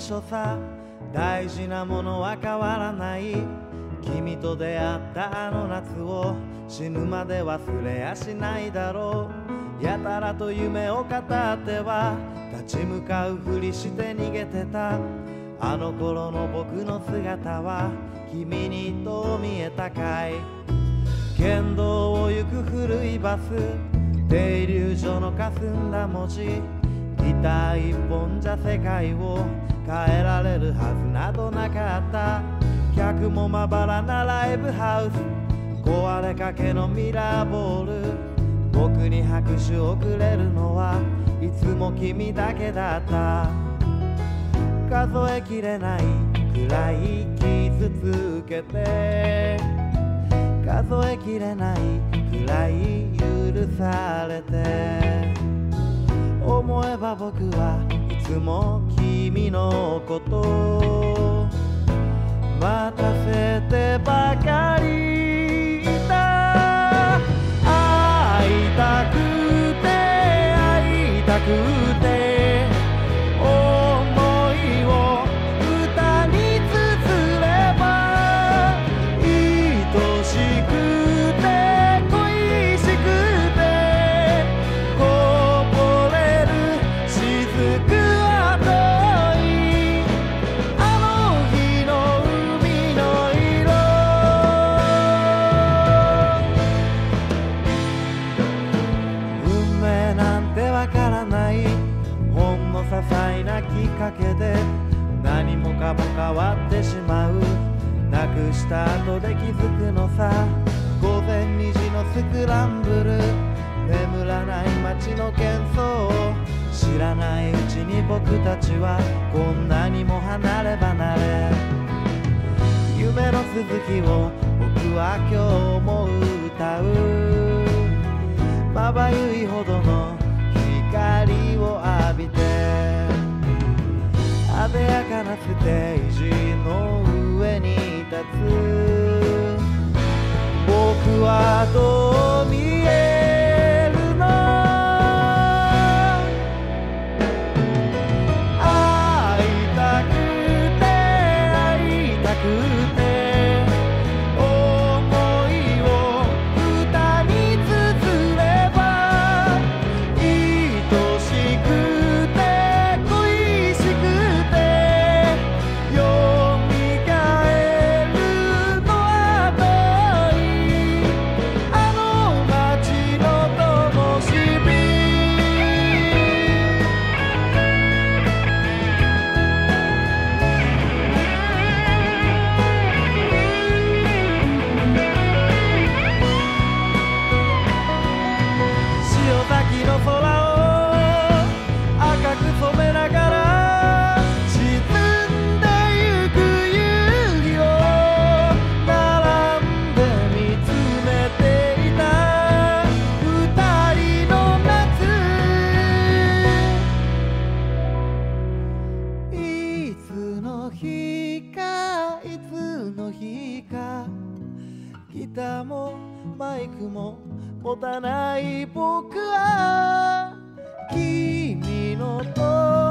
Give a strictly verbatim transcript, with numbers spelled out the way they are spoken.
緒さ。大事なものは変わらない。君と出会ったあの夏を死ぬまで忘れやしないだろう。やたらと夢を語っては立ち向かうふりして逃げてた。あの頃の僕の姿は君にどう見えたかい。県道を行く古いバス、停留所の霞んだ文字、ギター一本じゃ世界を変えられるはずなどなかった。客もまばらなライブハウス、壊れかけのミラーボール、僕に拍手をくれるのはいつも君だけだった。数えきれないくらい傷つけて、数えきれないくらい許されて、思えば僕はいつも君のこと待たせてばかりいた。会いたくて会いたくて思いを歌に綴れば、愛しくて恋しくてこぼれる雫は遠いあの日の海の色。運命なんてわからない、ほんの些細なきっかけで何もかも変わってしまう。なくした後で気づくのさ、午前にじのスクランブル、眠らない街の喧騒を知らないうちに僕たちはこんなにも離れ離れ。夢の続きを僕は今日も歌う。まばゆいほどの光を浴びて、あでやかなステージの上に立つ。僕はどう見えるの。会いたくて会いたくて思いを歌に綴れば、愛しくて恋しくてよみがえるのは遠いあの街の灯火。潮崎の空を赤く染めながら沈んでゆく夕日を並んで見つめていた二人の夏。いつの日かいつの日か、ギターもマイクも持たない僕は君の声